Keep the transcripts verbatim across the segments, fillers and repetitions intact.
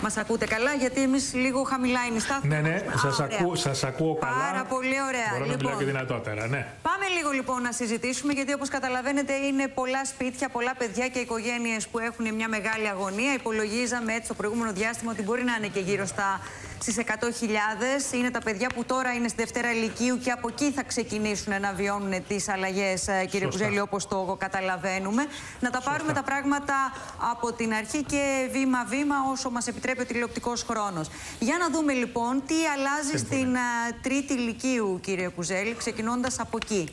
Μας ακούτε καλά, γιατί εμείς λίγο χαμηλά είναι η στάθμη. Ναι, ναι, σας, ακού, σας ακούω καλά. Πάρα πολύ ωραία. Μπορώ να λοιπόν, μιλάω και δυνατότερα, ναι. Πάμε λίγο λοιπόν να συζητήσουμε, γιατί όπως καταλαβαίνετε είναι πολλά σπίτια, πολλά παιδιά και οικογένειες που έχουν μια μεγάλη αγωνία. Υπολογίζαμε έτσι το προηγούμενο διάστημα ότι μπορεί να είναι και γύρω στα στις εκατό χιλιάδες. Είναι τα παιδιά που τώρα είναι στη Δευτέρα Λυκείου και από εκεί θα ξεκινήσουν να βιώνουν τις αλλαγές, κύριε Κουζέλη, όπως το καταλαβαίνουμε. Να τα Σωστά. πάρουμε τα πράγματα από την αρχή και βήμα-βήμα όσο μας επιτρέπει ο τηλεοπτικός χρόνος. Για να δούμε λοιπόν τι αλλάζει Συμφωνή. στην uh, Τρίτη Λυκείου, κύριε Κουζέλη, ξεκινώντας από εκεί.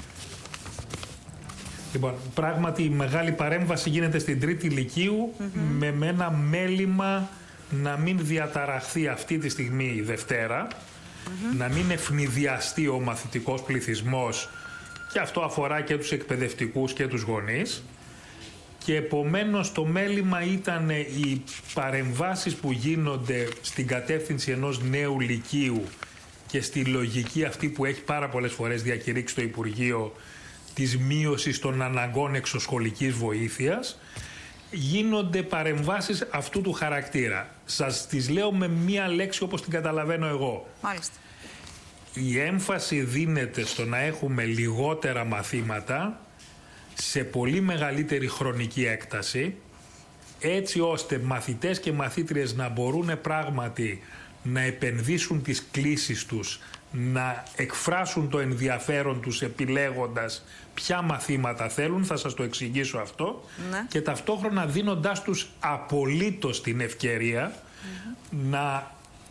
Λοιπόν, πράγματι η μεγάλη παρέμβαση γίνεται στην Τρίτη Λυκείου mm-hmm. με, με ένα μέλημα να μην διαταραχθεί αυτή τη στιγμή η Δευτέρα, mm-hmm. να μην ευνηδιαστεί ο μαθητικός πληθυσμός, και αυτό αφορά και τους εκπαιδευτικούς και τους γονείς, και επομένως το μέλημα ήταν οι παρεμβάσεις που γίνονται στην κατεύθυνση ενός νέου λυκείου και στη λογική αυτή που έχει πάρα πολλές φορές διακηρύξει το Υπουργείο της μείωσης των αναγκών εξωσχολικής βοήθειας. Γίνονται παρεμβάσεις αυτού του χαρακτήρα. Σας τις λέω με μία λέξη όπως την καταλαβαίνω εγώ. Μάλιστα. Η έμφαση δίνεται στο να έχουμε λιγότερα μαθήματα σε πολύ μεγαλύτερη χρονική έκταση, έτσι ώστε μαθητές και μαθήτριες να μπορούν πράγματι να επενδύσουν τις κλήσεις τους, να εκφράσουν το ενδιαφέρον τους επιλέγοντας ποια μαθήματα θέλουν, θα σας το εξηγήσω αυτό, ναι. και ταυτόχρονα δίνοντάς τους απολύτως την ευκαιρία mm-hmm. να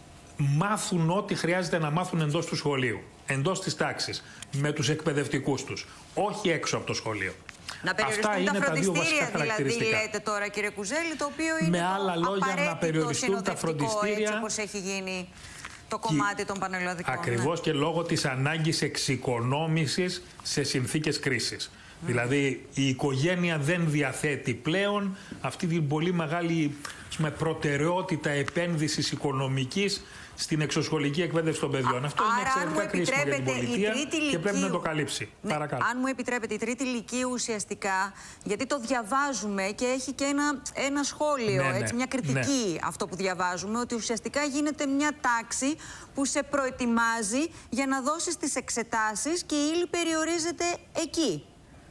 μάθουν ό,τι χρειάζεται να μάθουν εντός του σχολείου, εντός της τάξης, με τους εκπαιδευτικούς τους, όχι έξω από το σχολείο. Να περιοριστούν Αυτά τα είναι φροντιστήρια, τα δηλαδή, λέτε τώρα, κύριε Κουζέλη, το οποίο είναι με άλλα το λόγια, να περιοριστούν τα φροντιστήρια, έτσι όπως έχει γίνει το κομμάτι των πανελλαδικών. Ακριβώς, ναι. και λόγω της ανάγκης εξοικονόμησης σε συνθήκες κρίσης. Mm. Δηλαδή η οικογένεια δεν διαθέτει πλέον αυτή την πολύ μεγάλη με προτεραιότητα επένδυσης οικονομικής στην εξωσχολική εκπαίδευση των παιδιών. Α, Αυτό είναι εξαιρετικά κρίσιμο για την πολιτεία και πρέπει να το καλύψει. Ναι, αν μου επιτρέπετε, η Τρίτη Λυκείου ουσιαστικά, γιατί το διαβάζουμε και έχει και ένα, ένα σχόλιο, ναι, έτσι, μια κριτική ναι. αυτό που διαβάζουμε, ότι ουσιαστικά γίνεται μια τάξη που σε προετοιμάζει για να δώσεις τις εξετάσεις και η ύλη περιορίζεται εκεί.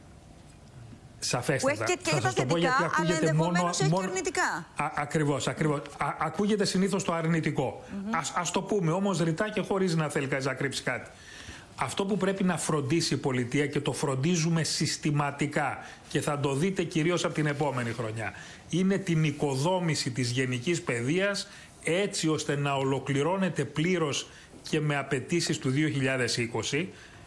Σαφέστατα. Που έχει και, και τα θετικά, αλλά ενδεχομένως έχει και αρνητικά. Α, ακριβώς, ακριβώς. Α, ακούγεται συνήθως το αρνητικό. Mm-hmm. Ας, ας το πούμε όμως ρητά και χωρίς να θέλει κανείς να κρύψει κάτι. Αυτό που πρέπει να φροντίσει η πολιτεία, και το φροντίζουμε συστηματικά και θα το δείτε κυρίως από την επόμενη χρονιά, είναι την οικοδόμηση της γενικής παιδείας, έτσι ώστε να ολοκληρώνεται πλήρως και με απαιτήσεις του δύο χιλιάδες είκοσι,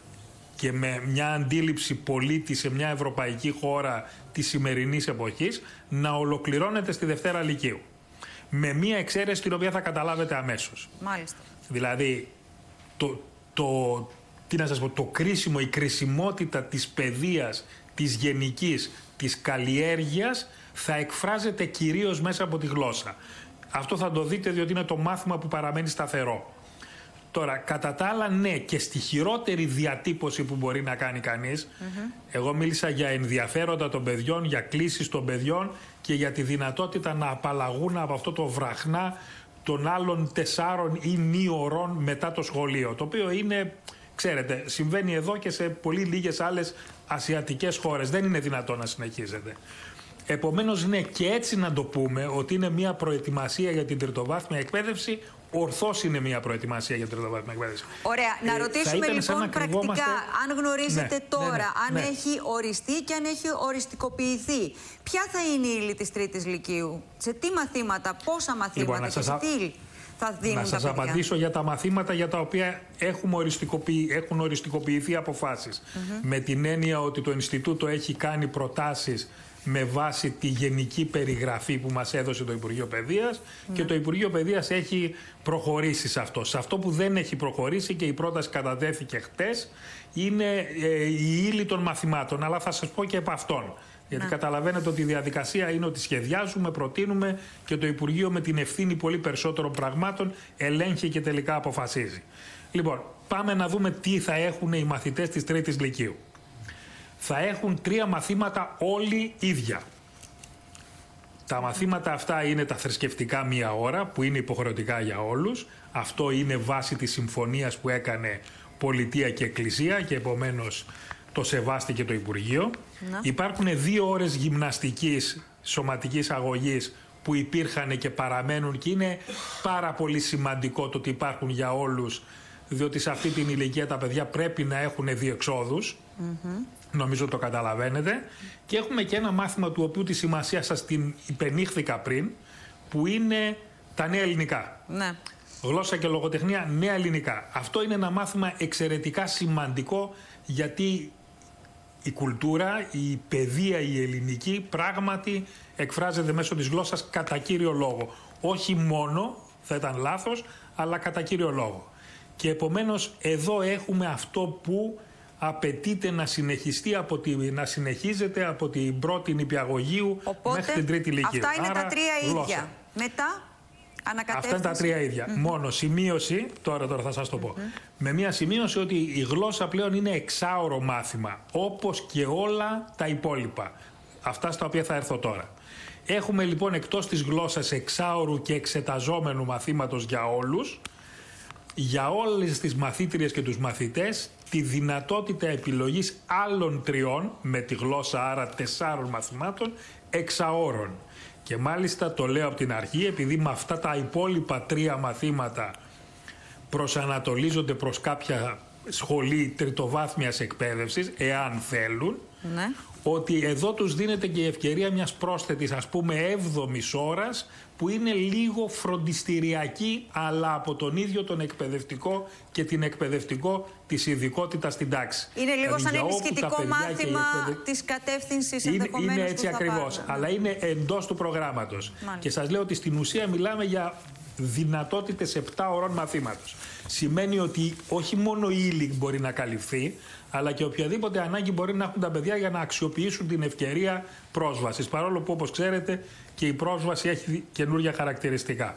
και με μια αντίληψη πολίτη σε μια ευρωπαϊκή χώρα της σημερινής εποχής, να ολοκληρώνεται στη Δευτέρα Λυκείου. Με μια εξαίρεση την οποία θα καταλάβετε αμέσως. Μάλιστα. Δηλαδή, το, το, τι να σας πω, το κρίσιμο, η κρισιμότητα της παιδείας, της γενικής, της καλλιέργειας θα εκφράζεται κυρίως μέσα από τη γλώσσα. Αυτό θα το δείτε, διότι είναι το μάθημα που παραμένει σταθερό. Τώρα, κατά τα άλλα, ναι, και στη χειρότερη διατύπωση που μπορεί να κάνει κανείς, mm-hmm. εγώ μίλησα για ενδιαφέροντα των παιδιών, για κλήσεις των παιδιών και για τη δυνατότητα να απαλλαγούν από αυτό το βραχνά των άλλων τεσσάρων ή νι ωρών μετά το σχολείο, το οποίο είναι, ξέρετε, συμβαίνει εδώ και σε πολύ λίγες άλλες ασιατικές χώρες. Δεν είναι δυνατόν να συνεχίζεται. Επομένως, ναι, και έτσι να το πούμε ότι είναι μια προετοιμασία για την τριτοβάθμια εκπαίδευση. Ορθώς είναι μια προετοιμασία για την τριτοβάθμια εκπαίδευση. Ωραία. Ε, να ρωτήσουμε λοιπόν να πρακτικά, κρυβόμαστε... αν γνωρίζετε ναι, τώρα, ναι, ναι, αν ναι. έχει οριστεί και αν έχει οριστικοποιηθεί. Ποια θα είναι η ύλη της Τρίτης Λυκείου, σε τι μαθήματα, πόσα μαθήματα λοιπόν, και σε τι ύλη θα δίνουν να σας τα απαντήσω για τα μαθήματα για τα οποία έχουμε οριστικοποιη... έχουν οριστικοποιηθεί αποφάσεις. Mm-hmm. Με την έννοια ότι το Ινστιτούτο έχει κάνει προτάσεις με βάση τη γενική περιγραφή που μας έδωσε το Υπουργείο Παιδείας mm. και το Υπουργείο Παιδείας έχει προχωρήσει σε αυτό. Σε αυτό που δεν έχει προχωρήσει, και η πρόταση κατατέθηκε χτες, είναι ε, η ύλη των μαθημάτων. Αλλά θα σας πω και επ' αυτών. Γιατί mm. καταλαβαίνετε ότι η διαδικασία είναι ότι σχεδιάζουμε, προτείνουμε και το Υπουργείο με την ευθύνη πολύ περισσότερων πραγμάτων ελέγχει και τελικά αποφασίζει. Λοιπόν, πάμε να δούμε τι θα έχουν οι μαθητές της Τρίτης Λυκείου. Θα έχουν τρία μαθήματα όλοι ίδια. Τα μαθήματα αυτά είναι τα θρησκευτικά μία ώρα, που είναι υποχρεωτικά για όλους. Αυτό είναι βάση της συμφωνίας που έκανε Πολιτεία και Εκκλησία και επομένως το σεβάστηκε το Υπουργείο. Να. Υπάρχουν δύο ώρες γυμναστικής σωματικής αγωγής που υπήρχαν και παραμένουν και είναι πάρα πολύ σημαντικό το ότι υπάρχουν για όλους, διότι σε αυτή την ηλικία τα παιδιά πρέπει να έχουν διεξόδους. Mm-hmm. Νομίζω το καταλαβαίνετε. Και έχουμε και ένα μάθημα του οποίου τη σημασία σας την υπενήχθηκα πριν, που είναι τα νέα ελληνικά. Ναι. Γλώσσα και λογοτεχνία, νέα ελληνικά. Αυτό είναι ένα μάθημα εξαιρετικά σημαντικό, γιατί η κουλτούρα, η παιδεία, η ελληνική πράγματι εκφράζεται μέσω της γλώσσας κατά κύριο λόγο. Όχι μόνο, θα ήταν λάθος, αλλά κατά κύριο λόγο. Και επομένως εδώ έχουμε αυτό που απαιτείται να συνεχιστεί, από τη, να συνεχίζεται από την πρώτη νηπιαγωγείου μέχρι την τρίτη λυκείου. Αυτά είναι Άρα, τα τρία γλώσσα. ίδια. Μετά ανακατεύθυνση. Αυτά είναι τα τρία ίδια. Mm-hmm. Μόνο σημείωση, τώρα, τώρα θα σας το πω, mm-hmm. με μια σημείωση ότι η γλώσσα πλέον είναι εξάωρο μάθημα, όπως και όλα τα υπόλοιπα. Αυτά στα οποία θα έρθω τώρα. Έχουμε λοιπόν εκτός της γλώσσας εξάωρου και εξεταζόμενου μαθήματος για όλους, για όλες τις μαθήτριες και τους μαθητές, τη δυνατότητα επιλογής άλλων τριών, με τη γλώσσα άρα τεσσάρων μαθημάτων, εξαώρων. Και μάλιστα το λέω από την αρχή, επειδή με αυτά τα υπόλοιπα τρία μαθήματα προσανατολίζονται προς κάποια σχολή τριτοβάθμιας εκπαίδευσης, εάν θέλουν, ναι. ότι εδώ τους δίνεται και η ευκαιρία μιας πρόσθετης, ας πούμε, έβδομης ώρας, που είναι λίγο φροντιστηριακή, αλλά από τον ίδιο τον εκπαιδευτικό και την εκπαιδευτικό της ειδικότητα στην τάξη. Είναι λίγο δηλαδή, σαν ενισχυτικό μάθημα εκπαιδευ... της κατεύθυνσης ενδεχομένως. Είναι έτσι ακριβώς, πάρουν, αλλά είναι εντός του προγράμματος. Μάλιστα. Και σας λέω ότι στην ουσία μιλάμε για δυνατότητες επτά ωρών μαθήματος. Σημαίνει ότι όχι μόνο η ύλη μπορεί να καλυφθεί, αλλά και οποιαδήποτε ανάγκη μπορεί να έχουν τα παιδιά για να αξιοποιήσουν την ευκαιρία πρόσβασης. Παρόλο που, όπως ξέρετε, και η πρόσβαση έχει καινούργια χαρακτηριστικά.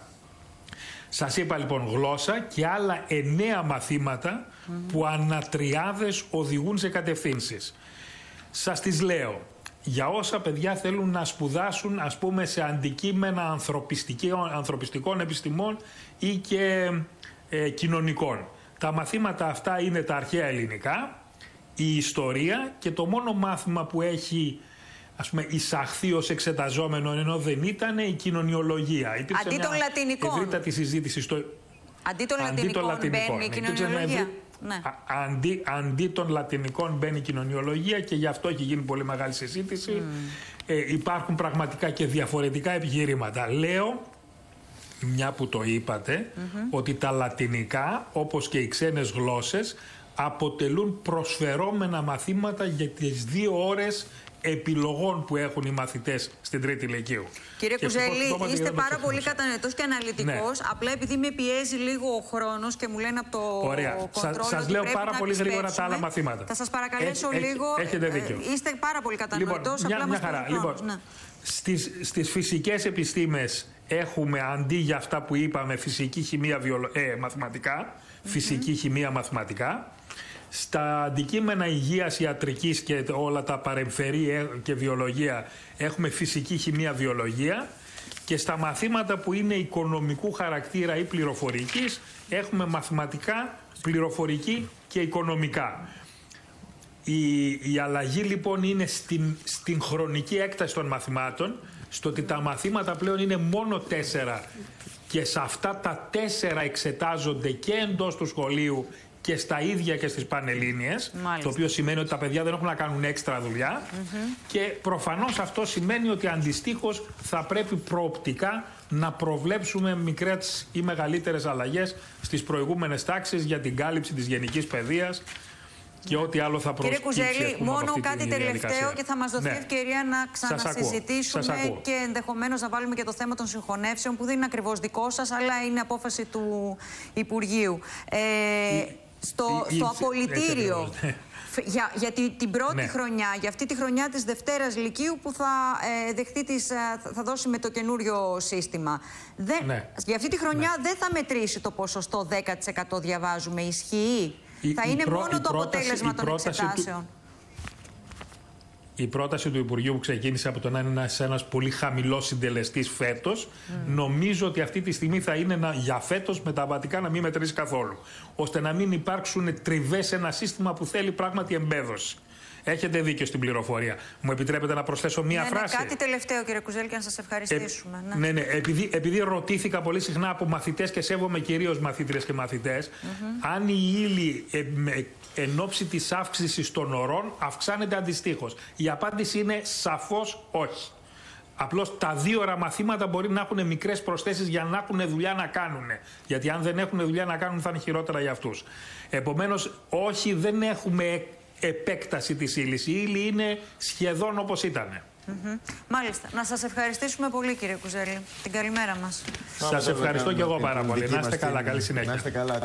Σας είπα λοιπόν γλώσσα και άλλα εννέα μαθήματα mm-hmm. που ανατριάδες οδηγούν σε κατευθύνσεις. Σας τις λέω. Για όσα παιδιά θέλουν να σπουδάσουν, ας πούμε, σε αντικείμενα ανθρωπιστικών επιστημών ή και ε, κοινωνικών. Τα μαθήματα αυτά είναι τα αρχαία ελληνικά, η ιστορία και το μόνο μάθημα που έχει, ας πούμε, εισαχθεί ως εξεταζόμενο, ενώ δεν ήταν, η κοινωνιολογία. Υπήρξε αντί των λατινικών. Ευρύτατη συζήτηση στο... Αντί των λατινικών, λατινικών μπαίνει η κοινωνιολογία. Ναι. Αντί, αντί των λατινικών μπαίνει η κοινωνιολογία και γι' αυτό έχει γίνει πολύ μεγάλη συζήτηση. Mm. Ε, υπάρχουν πραγματικά και διαφορετικά επιχειρήματα. Λέω, μια που το είπατε, mm-hmm. ότι τα λατινικά, όπως και οι ξένες γλώσσες, αποτελούν προσφερόμενα μαθήματα για τις δύο ώρες επιλογών που έχουν οι μαθητές στην τρίτη λυκείου. Κύριε Κουζέλη, είστε πάρα πολύ κατανοητός και αναλυτικός. Ναι. Απλά επειδή με πιέζει λίγο ο χρόνος και μου λένε από το κοντρόλ. Σας λέω πάρα πολύ γρήγορα τα άλλα μαθήματα. Θα σας παρακαλέσω Έχ, λίγο. Έχετε δίκιο. Είστε πάρα πολύ κατανοητός. Λοιπόν, απλά μια, μια χαρά. Λοιπόν, ναι. στις, στις φυσικές επιστήμες έχουμε, αντί για αυτά που είπαμε, φυσική, χημεία, βιολο... ε, μαθηματικά, mm-hmm. φυσική, χημεία, μαθηματικά. Στα αντικείμενα υγείας, ιατρικής και όλα τα παρεμφερή και βιολογία έχουμε φυσική, χημεία, βιολογία, και στα μαθήματα που είναι οικονομικού χαρακτήρα ή πληροφορικής έχουμε μαθηματικά, πληροφορική και οικονομικά. Η, η αλλαγή λοιπόν είναι στην, στην χρονική έκταση των μαθημάτων, στο ότι τα μαθήματα πλέον είναι μόνο τέσσερα και σε αυτά τα τέσσερα εξετάζονται και εντός του σχολείου και στα ίδια και στις Πανελλήνιες, το οποίο σημαίνει ότι τα παιδιά δεν έχουν να κάνουν έξτρα δουλειά mm-hmm. και προφανώς αυτό σημαίνει ότι αντιστοίχως θα πρέπει προοπτικά να προβλέψουμε μικρές ή μεγαλύτερες αλλαγές στις προηγούμενες τάξεις για την κάλυψη της γενικής παιδείας και ό,τι άλλο θα προσκύψει. Κύριε Κουζέλη, μόνο κάτι τελευταίο και θα μας δοθεί ναι. ευκαιρία να ξανασυζητήσουμε και ενδεχομένως να βάλουμε και το θέμα των συγχωνεύσεων, που δεν είναι ακριβώς δικό σας, αλλά είναι απόφαση του Υπουργείου. Ε, η... Στο, η, στο η, απολυτήριο, ναι. για, για την, την πρώτη ναι. χρονιά, για αυτή τη χρονιά της Δευτέρας Λυκείου που θα ε, δεχτεί τις, θα δώσει με το καινούριο σύστημα. Δεν, ναι. Για αυτή τη χρονιά ναι. δεν θα μετρήσει το ποσοστό δέκα τοις εκατό, διαβάζουμε. Ισχύει. Η, θα είναι η προ, μόνο το πρόταση, αποτέλεσμα των εξετάσεων. Του... η πρόταση του Υπουργείου που ξεκίνησε από το να είναι ένας πολύ χαμηλός συντελεστής φέτος, mm. νομίζω ότι αυτή τη στιγμή θα είναι ένα, για φέτος μεταβατικά να μην μετρήσει καθόλου. Ώστε να μην υπάρξουν τριβές σε ένα σύστημα που θέλει πράγματι εμπέδωση. Έχετε δίκιο στην πληροφορία. Μου επιτρέπετε να προσθέσω μία ναι, φράση. Ναι, κάτι τελευταίο, κύριε Κουζέλη, και να σας ευχαριστήσουμε. Ε, ναι, ναι. Επειδή, επειδή ρωτήθηκα πολύ συχνά από μαθητές και σέβομαι κυρίως μαθήτριες και μαθητές, mm-hmm. αν η ύλη ε, ε, εν ώψη της αύξησης των ωρών αυξάνεται αντιστοίχως. Η απάντηση είναι σαφώς όχι. Απλώς τα δύο ώρα μαθήματα μπορεί να έχουν μικρές προσθέσεις για να έχουν δουλειά να κάνουν. Γιατί αν δεν έχουν δουλειά να κάνουν θα είναι χειρότερα για αυτούς. Επομένως, όχι, δεν έχουμε επέκταση της ύλης. Η ύλη είναι σχεδόν όπως ήταν. Mm-hmm. Μάλιστα. Να σας ευχαριστήσουμε πολύ, κύριε Κουζέλη. Την καλημέρα μας. Σας ευχαριστώ και εγώ πάρα πολύ. Να είστε καλά. Καλή συνέχεια.